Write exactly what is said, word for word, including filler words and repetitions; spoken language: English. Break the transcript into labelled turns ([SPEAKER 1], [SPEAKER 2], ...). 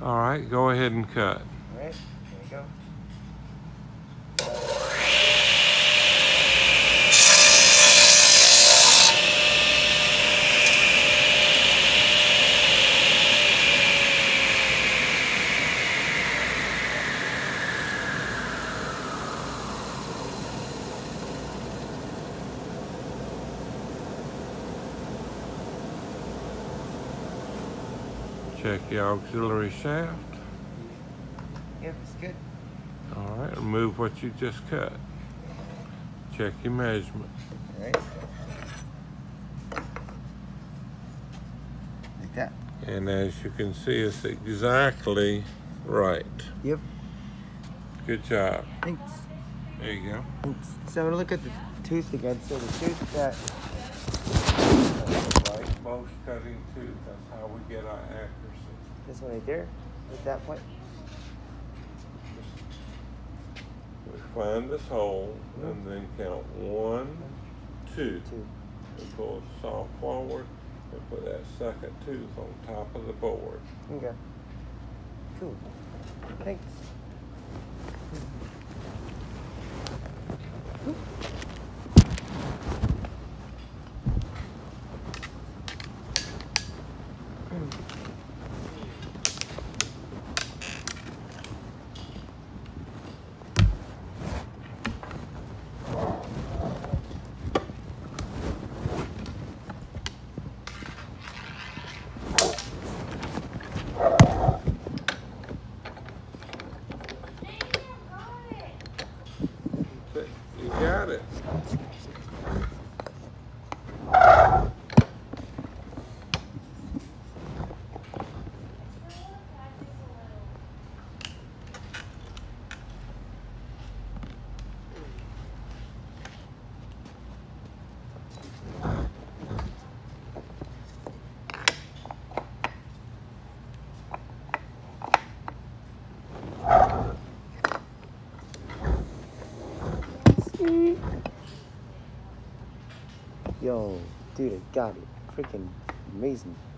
[SPEAKER 1] All right, go ahead and cut.
[SPEAKER 2] All right, here we go.
[SPEAKER 1] Check the auxiliary shaft.
[SPEAKER 2] Yep, it's good.
[SPEAKER 1] All right, remove what you just cut. Check your measurement.
[SPEAKER 2] All right. Like that.
[SPEAKER 1] And as you can see, it's exactly right.
[SPEAKER 2] Yep.
[SPEAKER 1] Good job.
[SPEAKER 2] Thanks.
[SPEAKER 1] There you go.
[SPEAKER 2] Thanks. So I'm gonna look at the tooth again. So the tooth that
[SPEAKER 1] Most cutting tooth, that's how we get our accuracy.
[SPEAKER 2] this one right there, at that point.
[SPEAKER 1] We find this hole and then count one, two.
[SPEAKER 2] Two.
[SPEAKER 1] And pull the saw forward and put that second tooth on top of the board.
[SPEAKER 2] Okay. Cool. Thanks.
[SPEAKER 1] You got it.
[SPEAKER 2] Yo, dude, I got it. Freaking amazing.